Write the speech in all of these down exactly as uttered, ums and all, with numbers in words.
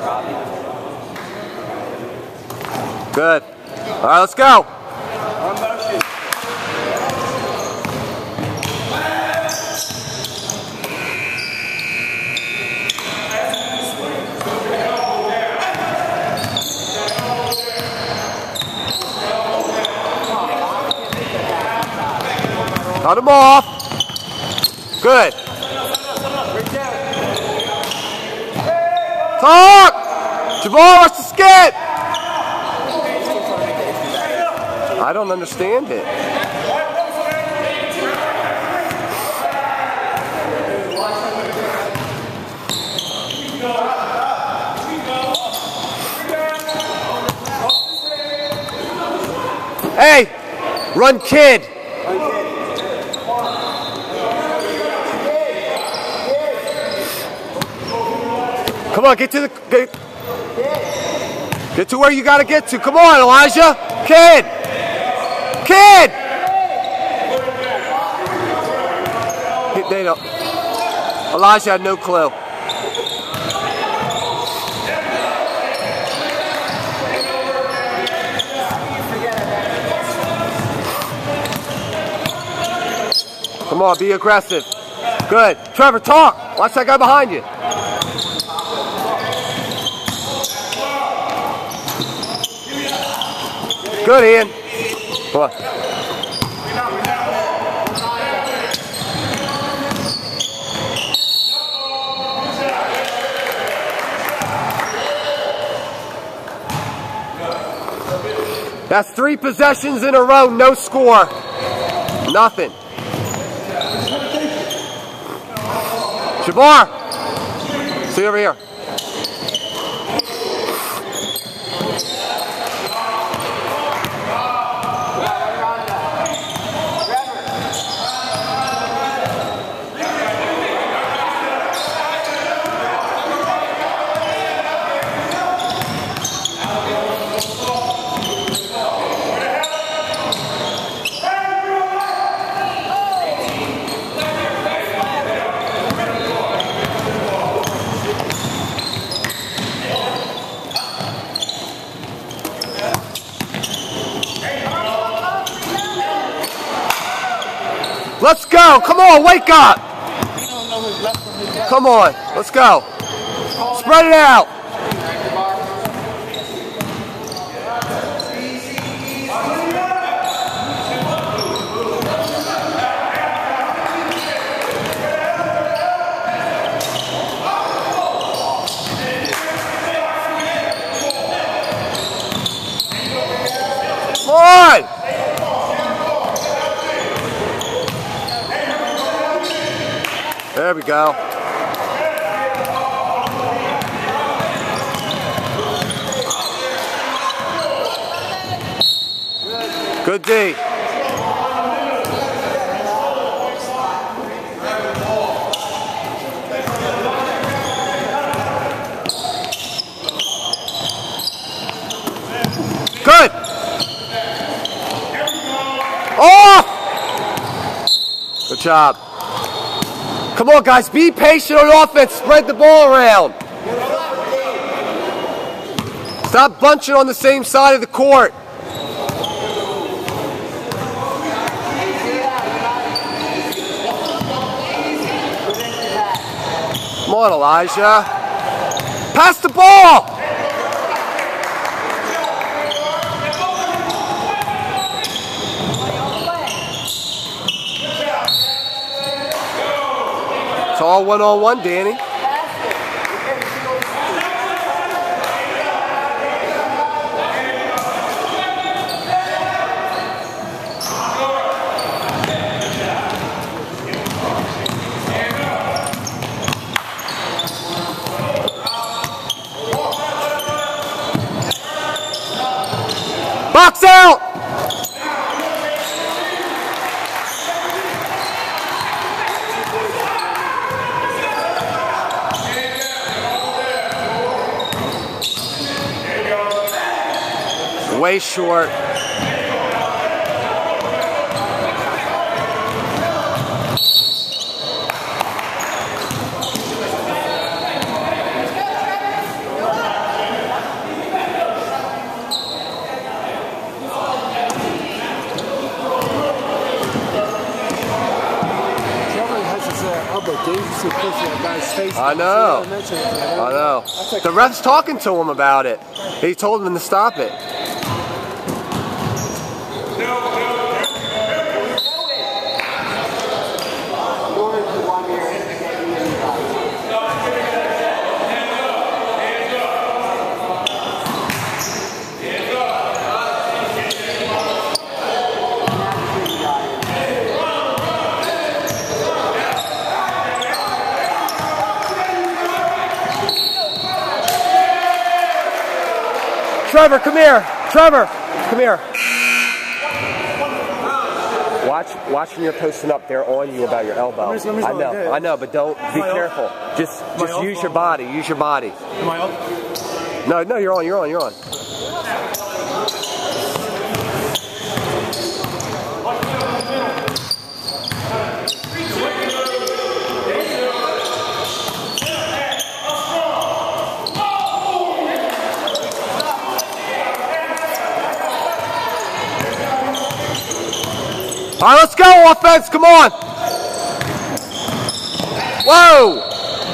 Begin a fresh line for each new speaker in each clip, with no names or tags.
Good. All right, let's go. Cut him off. Good. Talk! Jabarr, watch the skid! I don't understand it. Hey! Run, kid! Come on, get to the get, get to where you gotta get to. Come on, Elijah. Kid. Kid. They don't. Elijah had no clue. Come on, be aggressive. Good. Trevor, talk. Watch that guy behind you. Good, Ian. Come on. That's three possessions in a row, no score. Nothing. Jabarr. See you over here. Let's go. Come on, wake up. Come on, let's go. Spread it out. Come on. There we go. Good D. Good. Oh! Good job. Come on, guys, be patient on offense. Spread the ball around. Stop bunching on the same side of the court. Come on, Elijah. Pass the ball. It's all one-on-one, Danny. Box out! Way short.
face.
I know. I know. The ref's talking to him about it. He told him to stop it. Trevor, come here. Trevor, come here. Watch, watch when you're posting up. They're on you about your elbow.
Let me, let me
I know,
like
I know, but don't be careful. Up? Just, just use your body. Use your body.
Am I up?
No, no, you're on. You're on. You're on. All right, let's go, offense, come on. Whoa.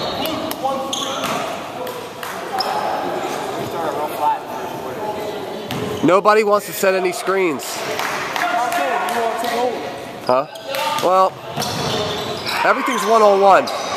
Nobody wants to set any screens. Huh? Well, everything's one-on-one.